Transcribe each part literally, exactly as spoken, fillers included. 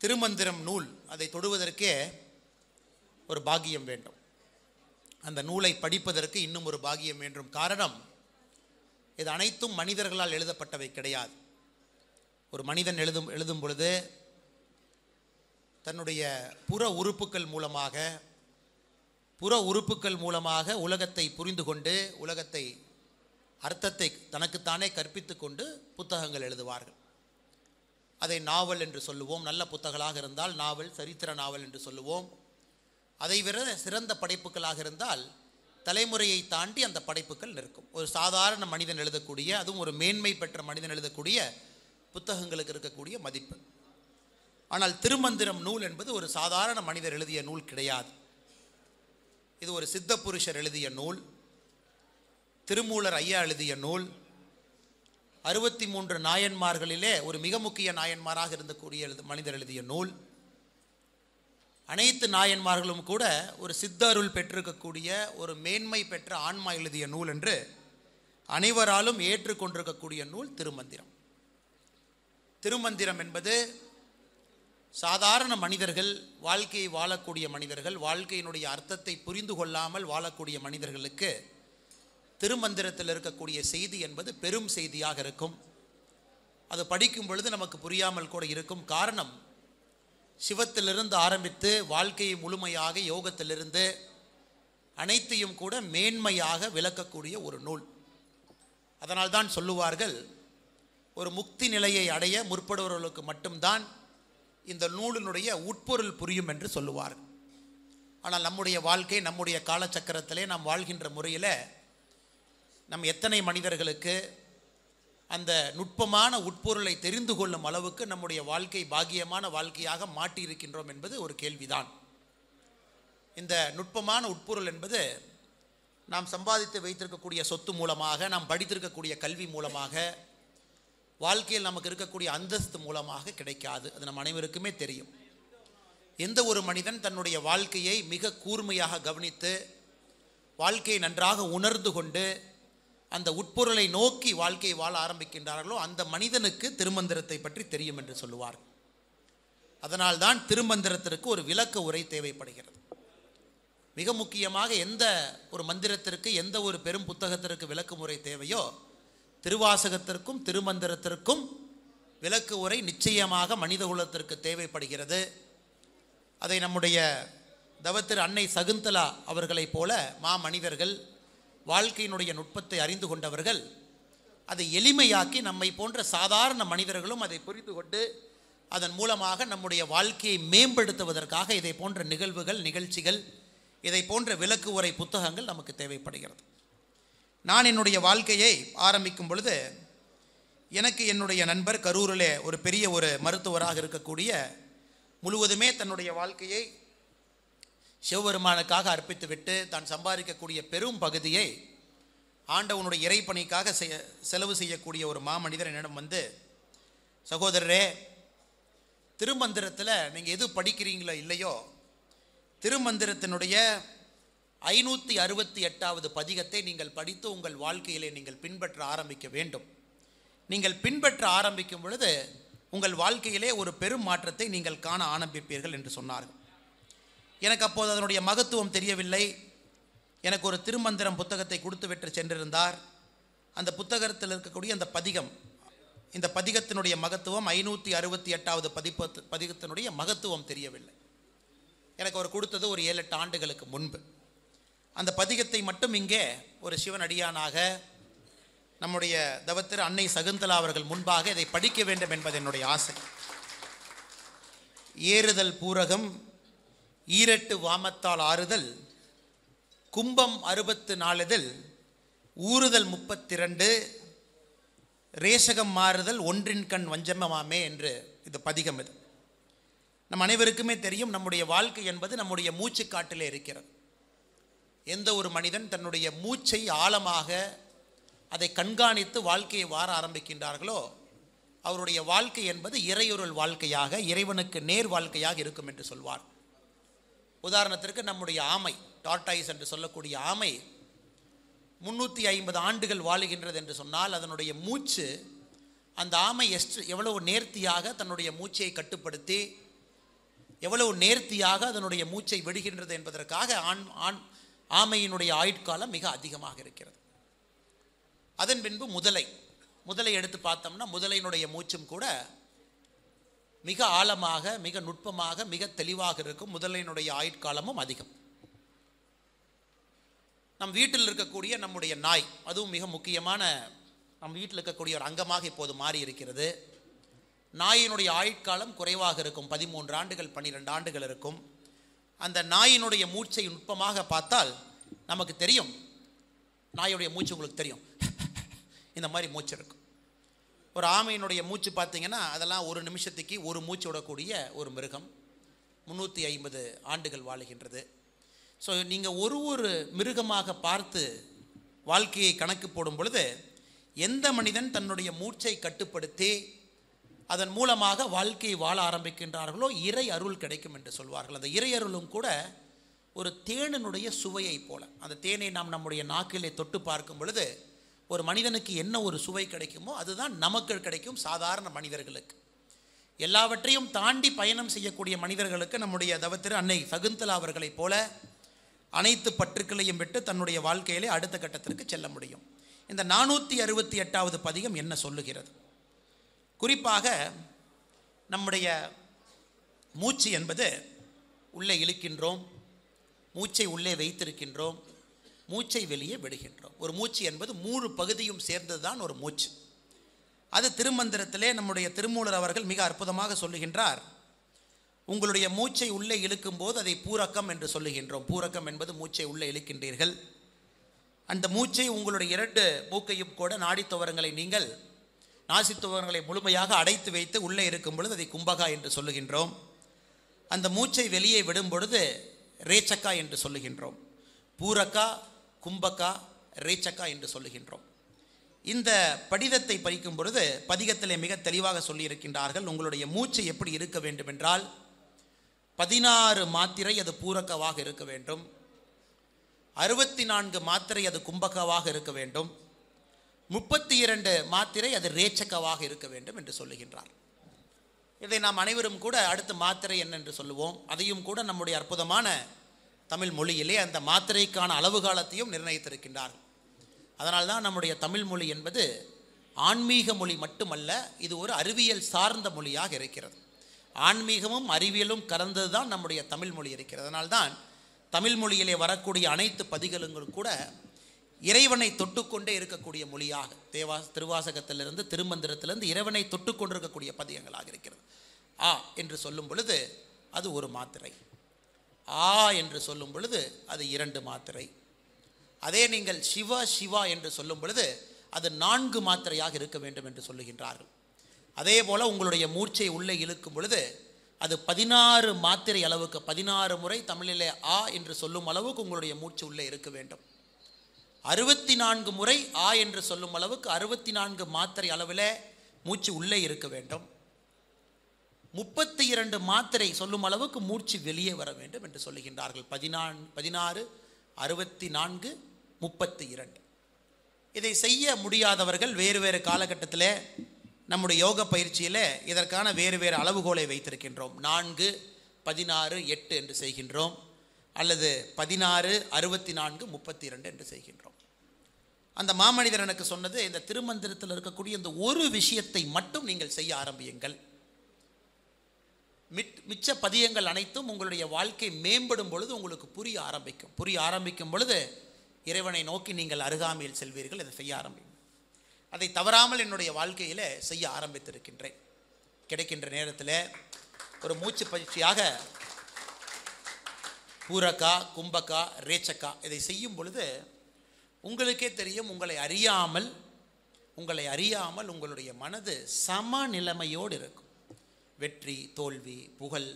திருமந்திரம் நூல் அதை தொடுவதற்கே ஒரு பாக்கியம் வேண்டும். அந்த நூலை படிப்பதற்கு இன்னும் ஒரு பாக்கியம் வேண்டும். காரணம், இது அனைத்தும் மனிதர்களால் எழுதப்பட்டவை கிடையாது. ஒரு மனிதன் எழுதும் எழுதும் பொழுது தன்னுடைய புற உறுப்புக்கள் மூலமாக புற உறுப்புக்கள் மூலமாக உலகத்தை புரிந்து கொண்டு உலகத்தை அர்த்தத்தை தனக்குத்தானே கற்பித்து கொண்டு புத்தகங்கள் எழுதுவார்கள். அதை நாவல் என்று சொல்லுவோம். நல்ல புத்தகங்களாக இருந்தால் நாவல், சரித்திர நாவல் என்று சொல்லுவோம். அதை விட சிறந்த படைப்புகளாக இருந்தால் தலைமுறையை தாண்டி அந்த படைப்புகள் நிற்கும். ஒரு சாதாரண மனிதன் எழுதக்கூடிய, அதுவும் ஒரு மேன்மை பெற்ற மனிதன் எழுதக்கூடிய புத்தகங்களுக்கு இருக்கக்கூடிய மதிப்பு. ஆனால் திருமந்திரம் நூல் என்பது ஒரு சாதாரண மனிதர் எழுதிய நூல் கிடையாது. இது ஒரு சித்த புருஷர் எழுதிய நூல், திருமூலர் ஐயா எழுதிய நூல், அறுபத்தி மூன்று நாயன்மார்களிலே ஒரு மிக முக்கிய நாயன்மாராக இருந்தக்கூடிய மனிதர் எழுதிய நூல். அனைத்து நாயன்மார்களும் கூட ஒரு சித்த அருள் பெற்றிருக்கக்கூடிய ஒரு மேன்மை பெற்ற ஆன்மா எழுதிய நூல் என்று அனைவராலும் ஏற்றுக்கொண்டிருக்கக்கூடிய நூல் திருமந்திரம். திருமந்திரம் என்பது சாதாரண மனிதர்கள், வாழ்க்கையை வாழக்கூடிய மனிதர்கள், வாழ்க்கையினுடைய அர்த்தத்தை புரிந்து கொள்ளாமல் வாழக்கூடிய மனிதர்களுக்கு திருமந்திரத்தில் இருக்கக்கூடிய செய்தி என்பது பெரும் செய்தியாக இருக்கும். அது படிக்கும் பொழுது நமக்கு புரியாமல் கூட இருக்கும். காரணம், சிவத்திலிருந்து ஆரம்பித்து வாழ்க்கையை முழுமையாக யோகத்திலிருந்து அனைத்தையும் கூட மேன்மையாக விளக்கக்கூடிய ஒரு நூல். அதனால்தான் சொல்லுவார்கள், ஒரு முக்தி நிலையை அடைய முற்படுபவர்களுக்கு மட்டும்தான் இந்த நூலினுடைய உட்பொருள் புரியும் என்று சொல்லுவார்கள். ஆனால் நம்முடைய வாழ்க்கை, நம்முடைய காலச்சக்கரத்திலே நாம் வாழ்கின்ற முறையில் நம் எத்தனை மனிதர்களுக்கு அந்த நுட்பமான உட்பொருளை தெரிந்து கொள்ளும் அளவுக்கு நம்முடைய வாழ்க்கை பாக்கியமான வாழ்க்கையாக மாட்டியிருக்கின்றோம் என்பது ஒரு கேள்விதான். இந்த நுட்பமான உட்பொருள் என்பது நாம் சம்பாதித்து வைத்திருக்கக்கூடிய சொத்து மூலமாக, நாம் படித்திருக்கக்கூடிய கல்வி மூலமாக, வாழ்க்கையில் நமக்கு இருக்கக்கூடிய அந்தஸ்து மூலமாக கிடைக்காது. அது நம் அனைவருக்குமே தெரியும். எந்த ஒரு மனிதன் தன்னுடைய வாழ்க்கையை மிக கூர்மையாக கவனித்து வாழ்க்கையை நன்றாக உணர்ந்து கொண்டு அந்த உட்பொருளை நோக்கி வாழ்க்கையை வாழ ஆரம்பிக்கின்றார்களோ அந்த மனிதனுக்கு திருமந்திரத்தை பற்றி தெரியும் என்று சொல்லுவார். அதனால்தான் திருமந்திரத்திற்கு ஒரு விளக்க உரை தேவைப்படுகிறது. மிக முக்கியமாக எந்த ஒரு மந்திரத்திற்கு, எந்த ஒரு பெரும் புத்தகத்திற்கு விளக்க உரை தேவையோ, திருவாசகத்திற்கும் திருமந்திரத்திற்கும் விளக்க உரை நிச்சயமாக மனித குலத்திற்கு தேவைப்படுகிறது. அதை நம்முடைய தவத்திரு அன்னை சகுந்தலா அவர்களைப் போல மா மனிதர்கள், வாழ்க்கையினுடைய நுட்பத்தை அறிந்து கொண்டவர்கள் அதை எளிமையாக்கி நம்மை போன்ற சாதாரண மனிதர்களும் அதை புரிந்து கொண்டு அதன் மூலமாக நம்முடைய வாழ்க்கையை மேம்படுத்துவதற்காக இதை போன்ற நிகழ்வுகள், நிகழ்ச்சிகள், இதை போன்ற விளக்கு உரை புத்தகங்கள் நமக்கு தேவைப்படுகிறது. நான் என்னுடைய வாழ்க்கையை ஆரம்பிக்கும் பொழுது எனக்கு என்னுடைய நண்பர் கரூரிலே ஒரு பெரிய ஒரு மருத்துவராக இருக்கக்கூடிய, முழுவதுமே தன்னுடைய வாழ்க்கையை சிவபெருமானுக்காக அர்ப்பித்துவிட்டு தான் சம்பாதிக்கக்கூடிய பெரும் பகுதியை ஆண்டவனுடைய இறைப்பணிக்காக செய்ய செலவு செய்யக்கூடிய ஒரு மாமனிதர் என்னிடம் வந்து, சகோதரரே, திருமந்திரத்தில் நீங்கள் எது படிக்கிறீங்களோ இல்லையோ, திருமந்திரத்தினுடைய ஐநூற்றி அறுபத்தி எட்டாவது பதிகத்தை நீங்கள் படித்து உங்கள் வாழ்க்கையிலே நீங்கள் பின்பற்ற ஆரம்பிக்க வேண்டும். நீங்கள் பின்பற்ற ஆரம்பிக்கும் பொழுது உங்கள் வாழ்க்கையிலே ஒரு பெரும் மாற்றத்தை நீங்கள் காண ஆரம்பிப்பீர்கள் என்று சொன்னார்கள். எனக்கு அப்போது அதனுடைய மகத்துவம் தெரியவில்லை. எனக்கு ஒரு திருமந்திரம் புத்தகத்தை கொடுத்து விட்டு சென்றிருந்தார். அந்த புத்தகத்தில் இருக்கக்கூடிய அந்த பதிகம், இந்த பதிகத்தினுடைய மகத்துவம், ஐநூற்றி அறுபத்தி எட்டாவது பதிப்பு பதிகத்தினுடைய மகத்துவம் தெரியவில்லை. எனக்கு அவர் கொடுத்தது ஒரு ஏழு எட்டு ஆண்டுகளுக்கு முன்பு. அந்த பதிகத்தை மட்டும் இங்கே ஒரு சிவனடியானாக நம்முடைய தவத்திரு அன்னை சகுந்தலா அவர்கள் முன்பாக இதை படிக்க வேண்டும் என்பது என்னுடைய ஆசை. ஏறுதல் பூரகம், ஈரட்டு வாமத்தால் ஆறுதல், கும்பம் அறுபத்து நாலுதல், ஊறுதல் முப்பத்திரண்டு, ரேசகம் மாறுதல் ஒன்றின் கண் வஞ்சமமாமே என்று இது பதிகம். இது நம் அனைவருக்குமே தெரியும். நம்முடைய வாழ்க்கை என்பது நம்முடைய மூச்சு காட்டிலே இருக்கிறது. எந்த ஒரு மனிதன் தன்னுடைய மூச்சை ஆழமாக அதை கண்காணித்து வாழ்க்கையை வார ஆரம்பிக்கின்றார்களோ அவருடைய வாழ்க்கை என்பது இறையொருள் வாழ்க்கையாக, இறைவனுக்கு நேர் வாழ்க்கையாக இருக்கும் என்று சொல்வார். உதாரணத்திற்கு நம்முடைய ஆமை, டார்டாய்ஸ் என்று சொல்லக்கூடிய ஆமை முன்னூற்றி ஐம்பது ஆண்டுகள் வாழுகின்றது என்று சொன்னால் அதனுடைய மூச்சு, அந்த ஆமை எஸ்ட் எவ்வளவு நேர்த்தியாக தன்னுடைய மூச்சை கட்டுப்படுத்தி எவ்வளவு நேர்த்தியாக அதனுடைய மூச்சை விடுகின்றது என்பதற்காக ஆண் ஆண் ஆமையினுடைய ஆயுட்காலம் மிக அதிகமாக இருக்கிறது. அதன் பின்பு முதலை முதலை எடுத்து பார்த்தோம்னா முதலையினுடைய மூச்சும் கூட மிக ஆழமாக, மிக நுட்பமாக, மிக தெளிவாக இருக்கும். முதலையினுடைய ஆயுட்காலமும் அதிகம். நம் வீட்டில் இருக்கக்கூடிய நம்முடைய நாய், அதுவும் மிக முக்கியமான நம் வீட்டில் இருக்கக்கூடிய ஒரு அங்கமாக இப்போது மாறி இருக்கிறது. நாயினுடைய ஆயுட்காலம் குறைவாக இருக்கும். பதிமூன்று ஆண்டுகள் பன்னிரெண்டு ஆண்டுகள் இருக்கும். அந்த நாயினுடைய மூச்சை நுட்பமாக பார்த்தால் நமக்கு தெரியும். நாயுடைய மூச்சு உங்களுக்கு தெரியும், இந்த மாதிரி மூச்சு இருக்கும். ஒரு ஆமையினுடைய மூச்சு பார்த்தீங்கன்னா அதெல்லாம் ஒரு நிமிஷத்துக்கு ஒரு மூச்சு விடக்கூடிய ஒரு மிருகம். முந்நூற்றி ஐம்பது ஆண்டுகள் வாழுகின்றது. ஸோ நீங்கள் ஒரு ஒரு மிருகமாக பார்த்து வாழ்க்கையை கணக்கு போடும் பொழுது எந்த மனிதன் தன்னுடைய மூச்சை கட்டுப்படுத்தி அதன் மூலமாக வாழ்க்கையை வாழ ஆரம்பிக்கின்றார்களோ இறை அருள் கிடைக்கும் என்று சொல்வார்கள். அந்த இறை அருளும் கூட ஒரு தேனினுடைய சுவையை போல. அந்த தேனை நாம் நம்முடைய நாக்கிலே தொட்டு பார்க்கும் பொழுது ஒரு மனிதனுக்கு என்ன ஒரு சுவை கிடைக்குமோ அதுதான் நமக்கு கிடைக்கும். சாதாரண மனிதர்களுக்கு, எல்லாவற்றையும் தாண்டி பயணம் செய்யக்கூடிய மனிதர்களுக்கு நம்முடைய தவத்திரு அன்னை சகுந்தலா அவர்களைப் போல அனைத்து பற்றுக்களையும் விட்டு தன்னுடைய வாழ்க்கையிலே அடுத்த கட்டத்திற்கு செல்ல முடியும். இந்த நானூற்றி அறுபத்தி எட்டாவது பதிகம் என்ன சொல்லுகிறது? குறிப்பாக நம்முடைய மூச்சு என்பது உள்ளே இழுக்கின்றோம், மூச்சை உள்ளே வைத்திருக்கின்றோம், மூச்சை வெளியே விடுகின்றோம். ஒரு மூச்சு என்பது மூணு பகுதியும் சேர்ந்தது தான் ஒரு மூச்சு. அது திருமந்திரத்திலே நம்முடைய திருமூலர் அவர்கள் மிக அற்புதமாக சொல்லுகின்றார். உங்களுடைய மூச்சை உள்ளே இழுக்கும் போது அதை பூரக்கம் என்று சொல்லுகின்றோம். பூரக்கம் என்பது மூச்சை உள்ளே இழுக்கின்றீர்கள். அந்த மூச்சை உங்களுடைய இரண்டு மூக்கையும் கூட நாடித்துவரங்களை நீங்கள் நாசித்துவரங்களை முழுமையாக அடைத்து வைத்து உள்ளே இருக்கும் பொழுது அதை கும்பகா என்று சொல்லுகின்றோம். அந்த மூச்சை வெளியே விடும் பொழுது ரேச்சக்கா என்று சொல்லுகின்றோம். பூரக்கா, கும்பக்கா, ரேச்சக்கா என்று சொல்லுகின்றோம். இந்த படிதத்தை படிக்கும் பொழுது பதிகத்திலே மிக தெளிவாக சொல்லியிருக்கின்றார்கள். உங்களுடைய மூச்சு எப்படி இருக்க வேண்டும் என்றால் பதினாறு மாத்திரை அது பூரக்கவாக இருக்க வேண்டும், அறுபத்தி நான்கு மாத்திரை அது கும்பகவாக இருக்க வேண்டும், முப்பத்தி இரண்டு மாத்திரை அது ரேச்சக்கவாக இருக்க வேண்டும் என்று சொல்லுகின்றார். இதை நாம் அனைவரும் கூட அடுத்த மாத்திரை என்ன என்று சொல்லுவோம். அதையும் கூட நம்முடைய அற்புதமான தமிழ் மொழியிலே அந்த மாத்திரைக்கான அளவு காலத்தையும் நிர்ணயித்திருக்கின்றார்கள். அதனால்தான் நம்முடைய தமிழ் மொழி என்பது ஆன்மீக மொழி மட்டுமல்ல, இது ஒரு அறிவியல் சார்ந்த மொழியாக இருக்கிறது. ஆன்மீகமும் அறிவியலும் கலந்தது தான் நம்முடைய தமிழ் மொழி இருக்கிறது. அதனால்தான் தமிழ் மொழியிலே வரக்கூடிய அனைத்து பதிகளுங்களும் கூட இறைவனை தொட்டுக்கொண்டே இருக்கக்கூடிய மொழியாக, தேவா திருவாசகத்திலிருந்து திருமந்திரத்திலிருந்து இறைவனை தொட்டுக்கொண்டிருக்கக்கூடிய பதிகங்களாக இருக்கிறது. ஆ என்று சொல்லும் பொழுது அது ஒரு மாத்திரை, ஆ என்று சொல்லும் பொழுது அது இரண்டு மாத்திரை. அதே நீங்கள் சிவ சிவா என்று சொல்லும் பொழுது அது நான்கு மாத்திரையாக இருக்க வேண்டும் என்று சொல்லுகின்றார்கள். அதே போல் உங்களுடைய மூச்சை உள்ளே இழுக்கும் பொழுது அது பதினாறு மாத்திரை அளவுக்கு, பதினாறு முறை தமிழிலே ஆ என்று சொல்லும் அளவுக்கு உங்களுடைய மூச்சு உள்ளே இருக்க வேண்டும். அறுபத்தி நான்கு முறை ஆ என்று சொல்லும் அளவுக்கு அறுபத்தி நான்கு மாத்திரை அளவில் மூச்சு உள்ளே இருக்க வேண்டும். முப்பத்தி இரண்டு மாத்திரை சொல்லும் அளவுக்கு மூச்சு வெளியே வர வேண்டும் என்று சொல்லுகின்றார்கள். பதினான் பதினாறு அறுபத்தி நான்கு முப்பத்தி இரண்டு. இதை செய்ய முடியாதவர்கள் வேறு வேறு காலகட்டத்தில் நம்முடைய யோக பயிற்சியில் இதற்கான வேறு வேறு அளவுகோலை வைத்திருக்கின்றோம். நான்கு பதினாறு எட்டு என்று செய்கின்றோம், அல்லது பதினாறு அறுபத்தி நான்கு முப்பத்தி இரண்டு என்று செய்கின்றோம். அந்த மாமனிதர் எனக்கு சொன்னது, இந்த திருமந்திரத்தில் இருக்கக்கூடிய இந்த ஒரு விஷயத்தை மட்டும் நீங்கள் செய்ய ஆரம்பியுங்கள். மிச்ச பதியங்கள் அனைத்தும் உங்களுடைய வாழ்க்கை மேம்படும் பொழுது உங்களுக்கு புரிய ஆரம்பிக்கும். புரிய ஆரம்பிக்கும் பொழுது இறைவனை நோக்கி நீங்கள் அருகாமையில் செல்வீர்கள். இதை செய்ய ஆரம்பிக்கும். அதை தவறாமல் என்னுடைய வாழ்க்கையில் செய்ய ஆரம்பித்திருக்கின்றேன். கிடைக்கின்ற நேரத்தில் ஒரு மூச்சு பயிற்சியாக பூரக்கா, கும்பக்கா, ரேச்சக்கா இதை செய்யும் பொழுது உங்களுக்கே தெரியும், உங்களை அறியாமல் உங்களை அறியாமல் உங்களுடைய மனது சமநிலைமையோடு இருக்கும். வெற்றி, தோல்வி, புகழ்,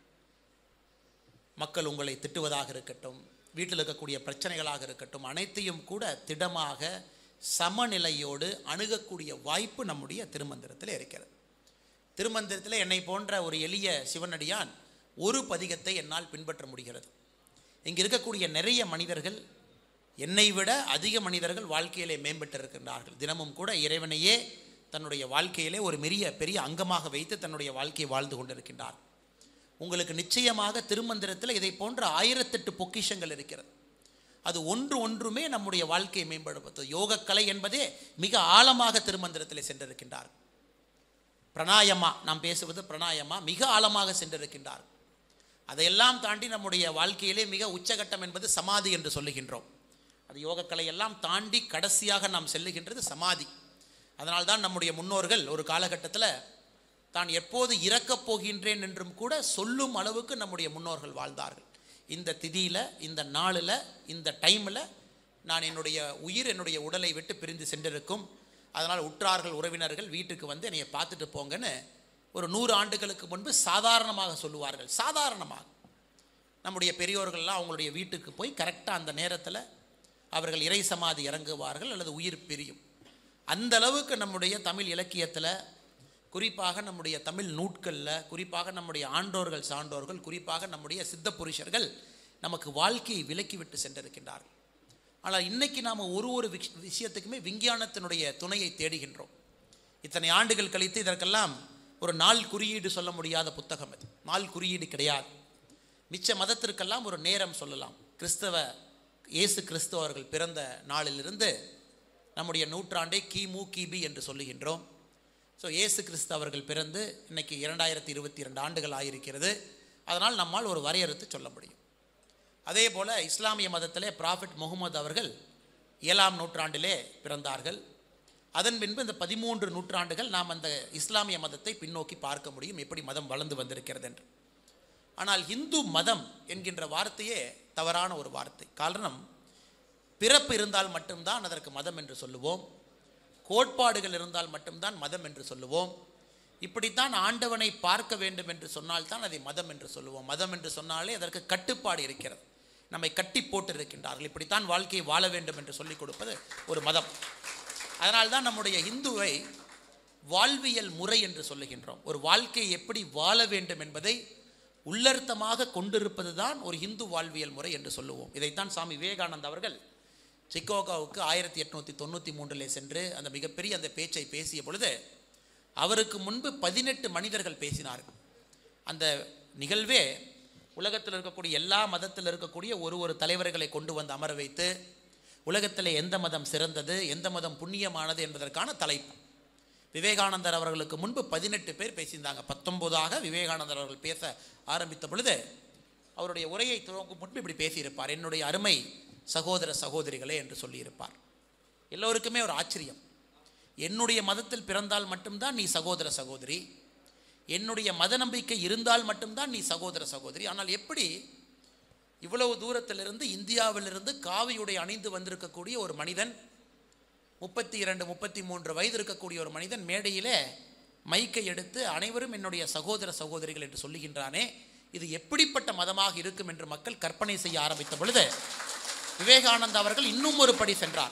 மக்கள் உங்களை திட்டுவதாக இருக்கட்டும், வீட்டில் இருக்கக்கூடிய பிரச்சனைகளாக இருக்கட்டும், அனைத்தையும் கூட திடமாக சமநிலையோடு அணுகக்கூடிய வாய்ப்பு நம்முடைய திருமந்திரத்தில் இருக்கிறது. திருமந்திரத்தில் என்னை போன்ற ஒரு எளிய சிவனடியான் ஒரு பதிகத்தை என்னால் பின்பற்ற முடிகிறது. இங்கே இருக்கக்கூடிய நிறைய மனிதர்கள், என்னை விட அதிக மனிதர்கள் வாழ்க்கையிலே மேம்பட்டிருக்கின்றார்கள். தினமும் கூட இறைவனையே தன்னுடைய வாழ்க்கையிலே ஒரு பெரிய பெரிய அங்கமாக வைத்து தன்னுடைய வாழ்க்கையை வாழ்ந்து கொண்டிருக்கின்றார். உங்களுக்கு நிச்சயமாக திருமந்திரத்தில் இதை போன்ற ஆயிரத்தெட்டு பொக்கிஷங்கள் இருக்கிறது. அது ஒன்று ஒன்றுமே நம்முடைய வாழ்க்கையை மேம்படுத்தும். யோகக்கலை என்பதே மிக ஆழமாக திருமந்திரத்தில் சென்றிருக்கின்றார். பிரணாயமா, நாம் பேசுவது பிரணாயமா, மிக ஆழமாக சென்றிருக்கின்றார். அதையெல்லாம் தாண்டி நம்முடைய வாழ்க்கையிலே மிக உச்சகட்டம் என்பது சமாதி என்று சொல்லுகின்றோம். அது யோகக்கலை எல்லாம் தாண்டி கடைசியாக நாம் செல்லுகின்றது சமாதி. அதனால்தான் நம்முடைய முன்னோர்கள் ஒரு காலகட்டத்தில் தான் எப்போது இறக்கப் போகின்றேன் என்றும் கூட சொல்லும் அளவுக்கு நம்முடைய முன்னோர்கள் வாழ்ந்தார்கள். இந்த திதியில், இந்த நாளில், இந்த டைமில் நான் என்னுடைய உயிர் என்னுடைய உடலை விட்டு பிரிந்து சென்றிருக்கும். அதனால் உற்றார்கள் உறவினர்கள் வீட்டுக்கு வந்து என்னையை பார்த்துட்டு போங்கன்னு ஒரு நூறு ஆண்டுகளுக்கு முன்பு சாதாரணமாக சொல்லுவார்கள். சாதாரணமாக நம்முடைய பெரியோர்கள்லாம் அவங்களுடைய வீட்டுக்கு போய் கரெக்டாக அந்த நேரத்தில் அவர்கள் இறை சமாதி இறங்குவார்கள் அல்லது உயிர் பிரியும். அந்த அளவுக்கு நம்முடைய தமிழ் இலக்கியத்தில், குறிப்பாக நம்முடைய தமிழ் நூட்களில், குறிப்பாக நம்முடைய ஆண்டோர்கள் சான்றோர்கள், குறிப்பாக நம்முடைய சித்த புருஷர்கள் நமக்கு வாழ்க்கையை விலக்கிவிட்டு சென்றிருக்கின்றார்கள். ஆனால் இன்றைக்கி நாம் ஒரு ஒரு விஷயத்துக்குமே விஞ்ஞானத்தினுடைய துணையை தேடுகின்றோம். இத்தனை ஆண்டுகள் கழித்து இதற்கெல்லாம் ஒரு நாள் குறியீடு சொல்ல முடியாத புத்தகம் அது. நாள் குறியீடு கிடையாது. மிச்ச மதத்திற்கெல்லாம் ஒரு நேரம் சொல்லலாம். கிறிஸ்தவ இயேசு கிறிஸ்தவர்கள் பிறந்த நாளிலிருந்து நம்முடைய நூற்றாண்டை கிமு கிபி என்று சொல்லுகின்றோம். ஸோ இயேசு கிறிஸ்து அவர்கள் பிறந்து இன்றைக்கி இரண்டாயிரத்தி இருபத்தி இரண்டு ஆண்டுகள் ஆகியிருக்கிறது. அதனால் நம்மால் ஒரு வரையறுத்து சொல்ல முடியும். அதே போல் இஸ்லாமிய மதத்திலே ப்ராஃபிட் முகமது அவர்கள் ஏழாம் நூற்றாண்டிலே பிறந்தார்கள். அதன் பின்பு இந்த பதிமூன்று நூற்றாண்டுகள் நாம் அந்த இஸ்லாமிய மதத்தை பின்னோக்கி பார்க்க முடியும், எப்படி மதம் வளர்ந்து வந்திருக்கிறது என்று. ஆனால் இந்து மதம் என்கின்ற வார்த்தையே தவறான ஒரு வார்த்தை. காரணம், பிறப்பு இருந்தால் மட்டும்தான் அதற்கு மதம் என்று சொல்லுவோம். கோட்பாடுகள் இருந்தால் மட்டும்தான் மதம் என்று சொல்லுவோம். இப்படித்தான் ஆண்டவனை பார்க்க வேண்டும் என்று சொன்னால்தான் அதை மதம் என்று சொல்லுவோம். மதம் என்று சொன்னாலே அதற்கு கட்டுப்பாடு இருக்கிறது. நம்மை கட்டி போட்டு இருக்கின்றார்கள். இப்படித்தான் வாழ்க்கையை வாழ வேண்டும் என்று சொல்லிக் கொடுப்பது ஒரு மதம். அதனால்தான் நம்முடைய இந்துவை வாழ்வியல் முறை என்று சொல்லுகின்றோம். ஒரு வாழ்க்கையை எப்படி வாழ வேண்டும் என்பதை உள்ளர்த்தமாக கொண்டிருப்பது தான் ஒரு இந்து வாழ்வியல் முறை என்று சொல்லுவோம். இதைத்தான் சாமி விவேகானந்தா அவர்கள் சிக்காகோவுக்கு ஆயிரத்தி எட்நூற்றி தொண்ணூற்றி மூன்றிலே சென்று அந்த மிகப்பெரிய அந்த பேச்சை பேசிய பொழுது அவருக்கு முன்பு பதினெட்டு மனிதர்கள் பேசினார்கள். அந்த நிகழ்வே உலகத்தில் இருக்கக்கூடிய எல்லா மதத்தில் இருக்கக்கூடிய ஒரு ஒரு தலைவர்களை கொண்டு வந்து அமர வைத்து உலகத்தில் எந்த மதம் சிறந்தது, எந்த மதம் புண்ணியமானது என்பதற்கான தலைப்பு. விவேகானந்தர் அவர்களுக்கு முன்பு பதினெட்டு பேர் பேசியிருந்தாங்க. பத்தொன்பதாக விவேகானந்தர் அவர்கள் பேச ஆரம்பித்த பொழுது அவருடைய உரையை துவங்கும் முன்பு இப்படி பேசியிருப்பார். என்னுடைய அருமை சகோதர சகோதரிகளே என்று சொல்லியிருப்பார். எல்லோருக்குமே ஒரு ஆச்சரியம். என்னுடைய மதத்தில் பிறந்தால் மட்டும்தான் நீ சகோதர சகோதரி, என்னுடைய மத நம்பிக்கை இருந்தால் மட்டும்தான் நீ சகோதர சகோதரி. ஆனால் எப்படி இவ்வளவு தூரத்திலிருந்து இந்தியாவிலிருந்து காவியுடைய அணிந்து வந்திருக்கக்கூடிய ஒரு மனிதன், முப்பத்தி இரண்டு முப்பத்தி மூன்று வயது இருக்கக்கூடிய ஒரு மனிதன் மேடையிலே மைக்கை எடுத்து அனைவரும் என்னுடைய சகோதர சகோதரிகள் என்று சொல்லுகின்றானே, இது எப்படிப்பட்ட மதமாக இருக்கும் என்று மக்கள் கற்பனை செய்ய ஆரம்பித்த பொழுது விவேகானந்தா அவர்கள் இன்னும் ஒரு படி சென்றார்.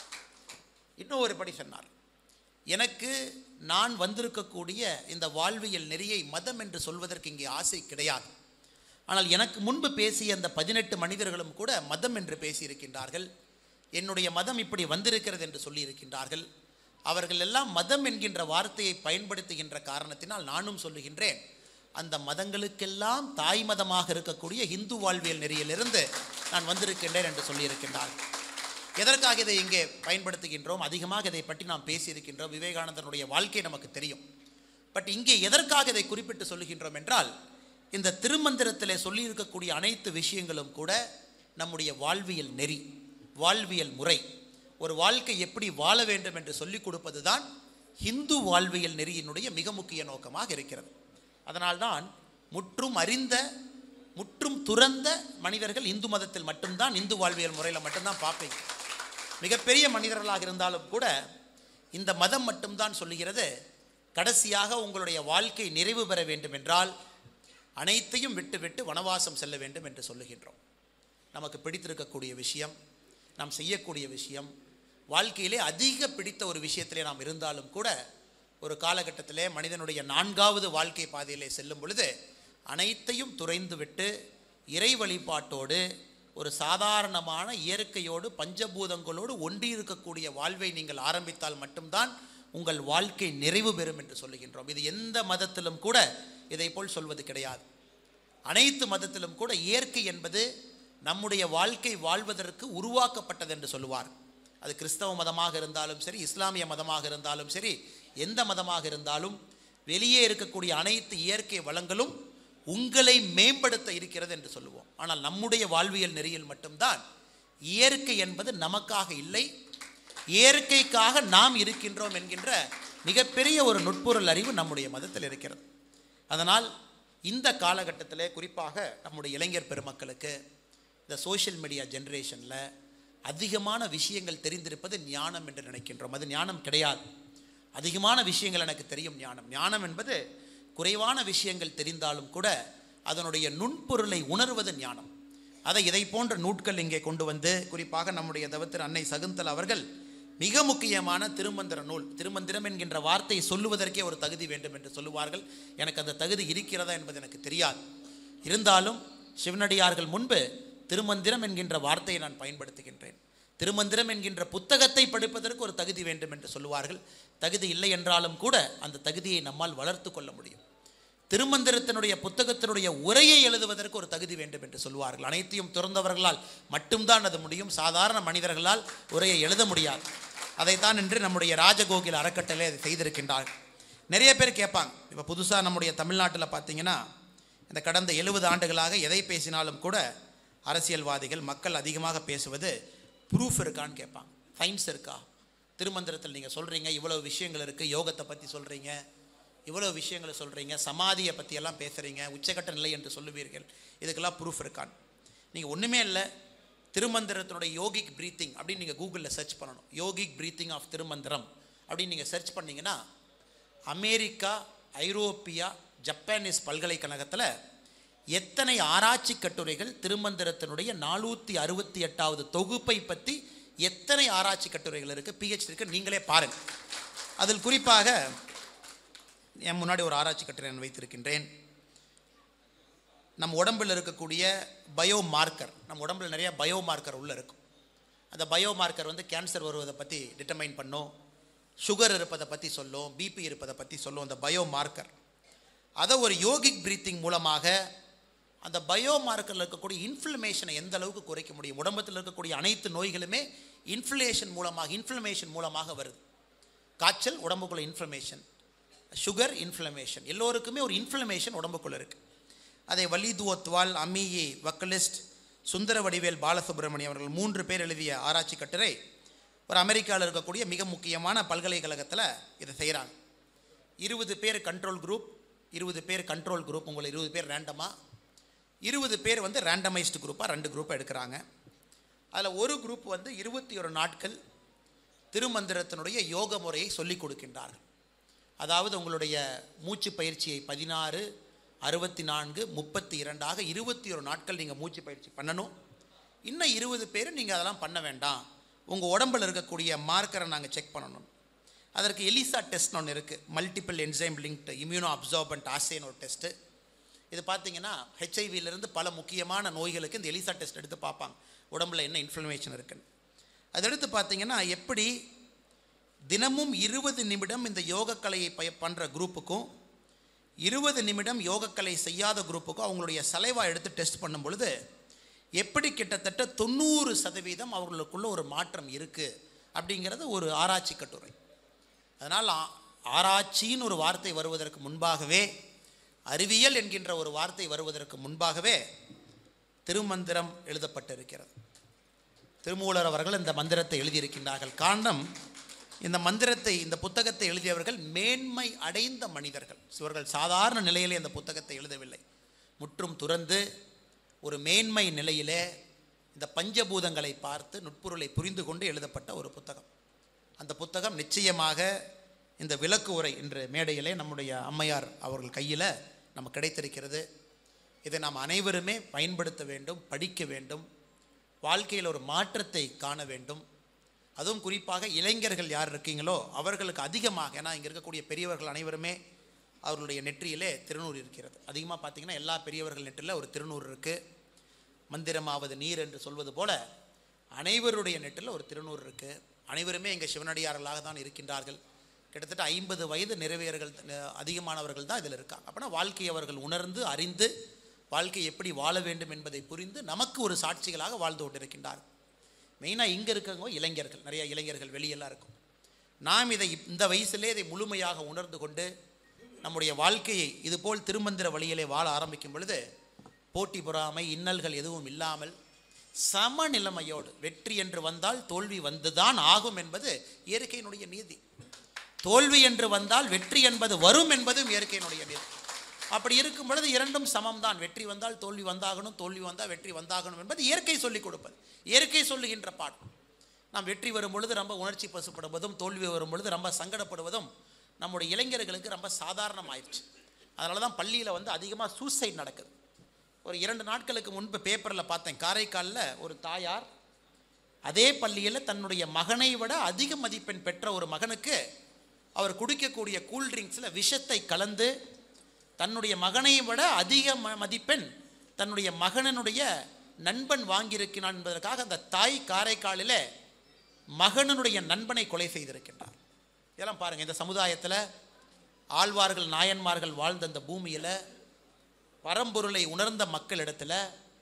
இன்னும் ஒரு படி சொன்னார். எனக்கு நான் வந்திருக்கக்கூடிய இந்த வாழ்வியல் நெறியை மதம் என்று சொல்வதற்கு இங்கே ஆசை கிடையாது. ஆனால் எனக்கு முன்பு பேசிய அந்த பதினெட்டு மனிதர்களும் கூட மதம் என்று பேசியிருக்கின்றார்கள். என்னுடைய மதம் இப்படி வந்திருக்கிறது என்று சொல்லியிருக்கின்றார்கள். அவர்கள் எல்லாம் மதம் என்கின்ற வார்த்தையை பயன்படுத்துகின்ற காரணத்தினால் நானும் சொல்லுகின்றேன், அந்த மதங்களுக்கெல்லாம் தாய் மதமாக இருக்கக்கூடிய இந்து வாழ்வியல் நெறியிலிருந்து நான் வந்திருக்கின்றேன் என்று சொல்லியிருக்கின்றார்கள். எதற்காக இதை இங்கே பயன்படுத்துகின்றோம்? அதிகமாக இதை பற்றி நாம் பேசியிருக்கின்றோம். விவேகானந்தனுடைய வாழ்க்கை நமக்கு தெரியும். பட் இங்கே எதற்காக இதை குறிப்பிட்டு சொல்லுகின்றோம் என்றால், இந்த திருமந்திரத்தில் சொல்லியிருக்கக்கூடிய அனைத்து விஷயங்களும் கூட நம்முடைய வாழ்வியல் நெறி, வாழ்வியல் முறை, ஒரு வாழ்க்கை எப்படி வாழ வேண்டும் என்று சொல்லிக் கொடுப்பது தான் இந்து வாழ்வியல் நெறியினுடைய மிக முக்கிய நோக்கமாக இருக்கிறது. அதனால்தான் முற்றும் அறிந்த முற்றும் துறந்த மனிதர்கள் இந்து மதத்தில் மட்டும்தான், இந்து வாழ்வியல் முறையில் மட்டும்தான் பார்ப்பீங்க. மிகப்பெரிய மனிதர்களாக இருந்தாலும் கூட இந்த மதம் மட்டும்தான் சொல்லுகிறது, கடைசியாக உங்களுடைய வாழ்க்கை நிறைவு பெற வேண்டும் என்றால் அனைத்தையும் விட்டு விட்டு வனவாசம் செல்ல வேண்டும் என்று சொல்லுகின்றோம். நமக்கு பிடித்திருக்கக்கூடிய விஷயம், நாம் செய்யக்கூடிய விஷயம், வாழ்க்கையிலே அதிக பிடித்த ஒரு விஷயத்திலே நாம் இருந்தாலும் கூட ஒரு காலகட்டத்திலே மனிதனுடைய நான்காவது வாழ்க்கை பாதையிலே செல்லும் பொழுது அனைத்தையும் துறைந்து விட்டு இறை வழிபாட்டோடு ஒரு சாதாரணமான இயற்கையோடு பஞ்சபூதங்களோடு ஒன்றி இருக்கக்கூடிய வாழ்வை நீங்கள் ஆரம்பித்தால் மட்டும்தான் உங்கள் வாழ்க்கை நிறைவு பெறும் என்று சொல்லுகின்றோம். இது எந்த மதத்திலும் கூட இதை போல் சொல்வது கிடையாது. அனைத்து மதத்திலும் கூட இயற்கை என்பது நம்முடைய வாழ்க்கை வாழ்வதற்கு உருவாக்கப்பட்டது என்று சொல்லுவார். அது கிறிஸ்தவ மதமாக இருந்தாலும் சரி, இஸ்லாமிய மதமாக இருந்தாலும் சரி, எந்த மதமாக இருந்தாலும் வெளியே இருக்கக்கூடிய அனைத்து இயற்கை வளங்களும் உங்களை மேம்படுத்த இருக்கிறது என்று சொல்லுவோம். ஆனால் நம்முடைய வாழ்வியல் நெறியில் மட்டும்தான் இயற்கை என்பது நமக்காக இல்லை, இயற்கைக்காக நாம் இருக்கின்றோம் என்கின்ற மிகப்பெரிய ஒரு நுட்பொருள் அறிவு நம்முடைய மதத்தில் இருக்கிறது. அதனால் இந்த காலகட்டத்தில் குறிப்பாக நம்முடைய இளைஞர் பெருமக்களுக்கு இந்த சோஷியல் மீடியா ஜென்ரேஷனில் அதிகமான விஷயங்கள் தெரிந்திருப்பது ஞானம் என்று நினைக்கின்றோம். அது ஞானம் கிடையாது. அதிகமான விஷயங்கள் எனக்கு தெரியும் ஞானம். ஞானம் என்பது குறைவான விஷயங்கள் தெரிந்தாலும் கூட அதனுடைய நுண்பொருளை உணர்வது ஞானம். அதை இதை போன்ற நூட்கள் இங்கே கொண்டு வந்து குறிப்பாக நம்முடைய தவத்திரு அன்னை சகுந்தல் அவர்கள் மிக முக்கியமான திருமந்திர நூல், திருமந்திரம் என்கின்ற வார்த்தையை சொல்லுவதற்கே ஒரு தகுதி வேண்டும் என்று சொல்லுவார்கள். எனக்கு அந்த தகுதி இருக்கிறதா என்பது எனக்கு தெரியாது. இருந்தாலும் சிவனடியார்கள் முன்பு திருமந்திரம் என்கின்ற வார்த்தையை நான் பயன்படுத்துகின்றேன். திருமந்திரம் என்கின்ற புத்தகத்தை படிப்பதற்கு ஒரு தகுதி வேண்டும் என்று சொல்லுவார்கள். தகுதி இல்லை என்றாலும் கூட அந்த தகுதியை நம்மால் வளர்த்து கொள்ள முடியும். திருமந்திரத்தினுடைய புத்தகத்தினுடைய உரையை எழுதுவதற்கு ஒரு தகுதி வேண்டும் என்று சொல்லுவார்கள். அனைத்தையும் துறந்தவர்களால் மட்டும்தான் அது முடியும். சாதாரண மனிதர்களால் உரையை எழுத முடியாது. அதைத்தான் இன்று நம்முடைய ராஜகோகில அறக்கட்டளை அதை செய்திருக்கின்றார்கள். நிறைய பேர் கேட்பாங்க, இப்போ புதுசாக நம்முடைய தமிழ்நாட்டில் பார்த்தீங்கன்னா இந்த கடந்த எழுபது ஆண்டுகளாக எதை பேசினாலும் கூட அரசியல்வாதிகள் மக்கள் அதிகமாக பேசுவது ப்ரூஃப் இருக்கான்னு கேட்பாங்க. சயின்ஸ் இருக்கா? திருமந்திரத்தில் நீங்கள் சொல்கிறீங்க இவ்வளோ விஷயங்கள் இருக்குது, யோகத்தை பற்றி சொல்கிறீங்க, இவ்வளோ விஷயங்களை சொல்கிறீங்க, சமாதியை பற்றியெல்லாம் பேசுகிறீங்க, உச்சகட்ட நிலை என்று சொல்லுவீர்கள், இதுக்கெல்லாம் ப்ரூஃப் இருக்கான்னு. நீங்கள் ஒன்றுமே இல்லை, திருமந்திரத்தினுடைய யோகிக் ப்ரீத்திங் அப்படின்னு நீங்கள் கூகுளில் சர்ச் பண்ணணும். யோகிக் ப்ரீத்திங் ஆஃப் திருமந்திரம் அப்படின்னு நீங்கள் சர்ச் பண்ணிங்கன்னா அமெரிக்கா, ஐரோப்பியா, ஜப்பானீஸ் பல்கலைக்கழகத்தில் எத்தனை ஆராய்ச்சி கட்டுரைகள் திருமந்திரத்தினுடைய நானூற்றி அறுபத்தி எட்டாவது தொகுப்பை பற்றி எத்தனை ஆராய்ச்சி கட்டுரைகள் இருக்குது, பிஹெச்டி இருக்குது, நீங்களே பாருங்கள். அதில் குறிப்பாக என் முன்னாடி ஒரு ஆராய்ச்சி கட்டுரை நான் வைத்திருக்கின்றேன். நம் உடம்பில் இருக்கக்கூடிய பயோ மார்க்கர், நம் உடம்பில் நிறைய பயோ மார்க்கர் உள்ளே இருக்கும். அந்த பயோ மார்க்கர் வந்து கேன்சர் வருவதை பற்றி டிட்டர்மைன் பண்ணும், சுகர் இருப்பதை பற்றி சொல்லும், பிபி இருப்பதை பற்றி சொல்லும். அந்த பயோ மார்க்கர் அதை ஒரு யோகிக் ப்ரீத்திங் மூலமாக அந்த பயோ மார்க்கரில் இருக்கக்கூடிய இன்ஃப்ளமேஷனை எந்த அளவுக்கு குறைக்க முடியும். உடம்பத்தில் இருக்கக்கூடிய அனைத்து நோய்களுமே இன்ஃப்ளேஷன் மூலமாக இன்ஃப்ளமேஷன் மூலமாக வருது. காய்ச்சல் உடம்புக்குள்ள இன்ஃப்ளமேஷன், சுகர் இன்ஃப்ளமேஷன், எல்லோருக்குமே ஒரு இன்ஃப்ளமேஷன் உடம்புக்குள்ளே இருக்குது. அதை வலிதுவத்வால், அமியி வக்கலிஸ்ட், சுந்தர வடிவேல் பாலசுப்ரமணியம் அவர்கள் மூன்று பேர் எழுதிய ஆராய்ச்சி கட்டுரை ஒரு அமெரிக்காவில் இருக்கக்கூடிய மிக முக்கியமான பல்கலைக்கழகத்தில் இதை செய்கிறாங்க. இருபது பேர் கண்ட்ரோல் குரூப், இருபது பேர் கண்ட்ரோல் குரூப், உங்களை இருபது பேர் ரேண்டமாக, இருபது பேர் வந்து ரேண்டமைஸ்டு குரூப்பாக ரெண்டு குரூப்பாக எடுக்கிறாங்க. அதில் ஒரு குரூப் வந்து இருபத்தி ஒரு நாட்கள் திருமந்திரத்தினுடைய யோக முறையை சொல்லிக் கொடுக்கின்றார்கள். அதாவது உங்களுடைய மூச்சு பயிற்சியை பதினாறு, அறுபத்தி நான்கு, முப்பத்தி இரண்டாக இருபத்தி ஒரு நாட்கள் நீங்கள் மூச்சு பயிற்சி பண்ணணும். இன்னும் இருபது பேர் நீங்கள் அதெல்லாம் பண்ண வேண்டாம், உங்கள் உடம்பில் இருக்கக்கூடிய மார்க்கரை நாங்கள் செக் பண்ணணும். அதற்கு எலிசா டெஸ்ட்னு ஒன்று இருக்குது, multiple enzyme linked immuno absorbent ஆசேன்னு ஒரு டெஸ்ட்டு. இது பார்த்தீங்கன்னா ஹெச்ஐவியிலிருந்து பல முக்கியமான நோய்களுக்கு இந்த எலிசா டெஸ்ட் எடுத்து பார்ப்பாங்க, உடம்பில் என்ன இன்ஃப்ளமேஷன் இருக்குன்னு. அதை எடுத்து பார்த்தீங்கன்னா எப்படி தினமும் இருபது நிமிடம் இந்த யோகக்கலையை பய பண்ணுற குரூப்புக்கும் இருபது நிமிடம் யோகக்கலை செய்யாத குரூப்புக்கும் அவங்களுடைய சலைவா எடுத்து டெஸ்ட் பண்ணும் பொழுது எப்படி கிட்டத்தட்ட தொண்ணூறு சதவீதம் அவர்களுக்குள்ள ஒரு மாற்றம் இருக்குது அப்படிங்கிறது ஒரு ஆராய்ச்சி கட்டுரை. அதனால் ஆராய்ச்சின்னு ஒரு வார்த்தை வருவதற்கு முன்பாகவே, அறிவியல் என்கின்ற ஒரு வார்த்தை வருவதற்கு முன்பாகவே திருமந்திரம் எழுதப்பட்டிருக்கிறது. திருமூலர் அவர்கள் இந்த மந்திரத்தை எழுதியிருக்கின்றார்கள். காரணம், இந்த மந்திரத்தை, இந்த புத்தகத்தை எழுதியவர்கள் மேன்மை அடைந்த மனிதர்கள். இவர்கள் சாதாரண நிலையிலே இந்த புத்தகத்தை எழுதவில்லை, முற்றும் துறந்து ஒரு மேன்மை நிலையிலே இந்த பஞ்சபூதங்களை பார்த்து நுட்பொருளை புரிந்து கொண்டு எழுதப்பட்ட ஒரு புத்தகம். அந்த புத்தகம் நிச்சயமாக இந்த விளக்கு உரை என்ற மேடையிலே நம்முடைய அம்மையார் அவர்கள் கையில் நமக்கு கிடைத்திருக்கிறது. இதை நாம் அனைவருமே பயன்படுத்த வேண்டும், படிக்க வேண்டும், வாழ்க்கையில் ஒரு மாற்றத்தை காண வேண்டும். அதுவும் குறிப்பாக இளைஞர்கள் யார் இருக்கீங்களோ அவர்களுக்கு அதிகமாக, ஏன்னா இங்கே இருக்கக்கூடிய பெரியவர்கள் அனைவருமே அவர்களுடைய நெற்றியிலே திருநூறு இருக்கிறது. அதிகமாக பார்த்திங்கன்னா எல்லா பெரியவர்கள் நெற்றியில் ஒரு திருநூறு இருக்குது. மந்திரமாவது நீர் என்று சொல்வது போல அனைவருடைய நெற்றில் ஒரு திருநூறு இருக்குது. அனைவருமே எங்கள் சிவனடியார்களாக தான் இருக்கின்றார்கள். கிட்டத்தட்ட ஐம்பது வயது நிறைவேறுகள் அதிகமானவர்கள் தான் இதில் இருக்காங்க. அப்படின்னா வாழ்க்கையை அவர்கள் உணர்ந்து அறிந்து வாழ்க்கை எப்படி வாழ வேண்டும் என்பதை புரிந்து நமக்கு ஒரு சாட்சிகளாக வாழ்ந்து கொண்டிருக்கின்றார். மெயினாக இங்கே இருக்கவங்க இளைஞர்கள், நிறைய இளைஞர்கள் வெளியெல்லாம் இருக்கும். நாம் இதை இந்த வயசிலே இதை முழுமையாக உணர்ந்து கொண்டு நம்முடைய வாழ்க்கையை இதுபோல் திருமந்திர வழியிலே வாழ ஆரம்பிக்கும் பொழுது போட்டி பொறாமை இன்னல்கள் எதுவும் இல்லாமல் சமநிலைமையோடு வெற்றி என்று வந்தால் தோல்வி வந்துதான் ஆகும் என்பது இயற்கையினுடைய நீதி. தோல்வி என்று வந்தால் வெற்றி என்பது வரும் என்பதும் இயற்கையினுடைய நீதி. அப்படி இருக்கும் பொழுது இரண்டும் சமம்தான். வெற்றி வந்தால் தோல்வி வந்தாகணும், தோல்வி வந்தால் வெற்றி வந்தாகணும் என்பது இயற்கை சொல்லிக் கொடுப்பது, இயற்கை சொல்லுகின்ற பாடம். நாம் வெற்றி வரும் பொழுது ரொம்ப உணர்ச்சி பசுப்படுவதும் தோல்வி வரும் பொழுது ரொம்ப சங்கடப்படுவதும் நம்முடைய இளைஞர்களுக்கு ரொம்ப சாதாரணமாயிடுச்சு. அதனால தான் பள்ளியில் வந்து அதிகமாக சூசைட் நடக்குது. ஒரு இரண்டு நாட்களுக்கு முன்பு பேப்பரில் பார்த்தேன், காரைக்காலில் ஒரு தாயார் அதே பள்ளியில் தன்னுடைய மகனை விட அதிக மதிப்பெண் பெற்ற ஒரு மகனுக்கு அவர் குடிக்கக்கூடிய கூல்ட்ரிங்க்ஸில் விஷத்தை கலந்து தன்னுடைய மகனை விட அதிக மதிப்பெண் தன்னுடைய மகனனுடைய நண்பன் வாங்கியிருக்கிறான் என்பதற்காக அந்த தாய் காரைக்காலில் மகனனுடைய நண்பனை கொலை செய்திருக்கின்றார். இதெல்லாம் பாருங்கள், இந்த சமுதாயத்தில் ஆழ்வார்கள் நாயன்மார்கள் வாழ்ந்த அந்த பூமியில் பரம்பொருளை உணர்ந்த மக்களிடத்தில்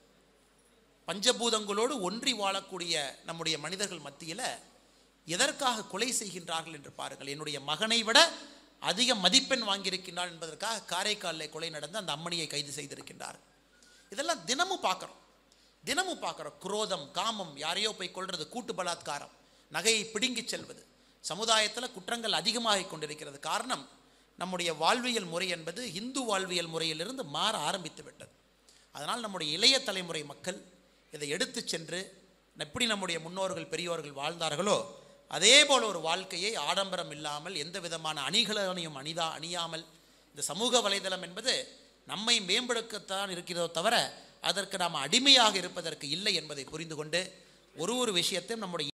பஞ்சபூதங்களோடு ஒன்றி வாழக்கூடிய நம்முடைய மனிதர்கள் மத்தியில் எதற்காக கொலை செய்கின்றார்கள் என்று பாருங்கள். என்னுடைய மகனை விட அதிக மதிப்பெண் வாங்கியிருக்கின்றார் என்பதற்காக காரைக்காலில் கொலை நடந்து அந்த அம்மணியை கைது செய்திருக்கின்றார். இதெல்லாம் தினமும் பார்க்குறோம், தினமும் பார்க்குறோம். குரோதம், காமம், யாரையோ போய் கொள்வது, கூட்டு பலாத்காரம், நகையை பிடுங்கி செல்வது, சமுதாயத்தில் குற்றங்கள் அதிகமாக கொண்டிருக்கிறது. காரணம், நம்முடைய வாழ்வியல் முறை என்பது இந்து வாழ்வியல் முறையிலிருந்து மாற ஆரம்பித்து விட்டது. அதனால் நம்முடைய இளைய தலைமுறை மக்கள் இதை எடுத்து சென்று எப்படி நம்முடைய முன்னோர்கள் பெரியோர்கள் வாழ்ந்தார்களோ அதே போல் ஒரு வாழ்க்கையை ஆடம்பரம் இல்லாமல் எந்த விதமான அணிகலனையும் அணிதா அணியாமல் இந்த சமூக வலைதளம் என்பது நம்மை மேம்படுத்தத்தான் இருக்கிறதோ தவிர அதற்கு நாம் அடிமையாக இருப்பதற்கு இல்லை என்பதை புரிந்து கொண்டு ஒரு ஒரு விஷயத்தையும் நம்முடைய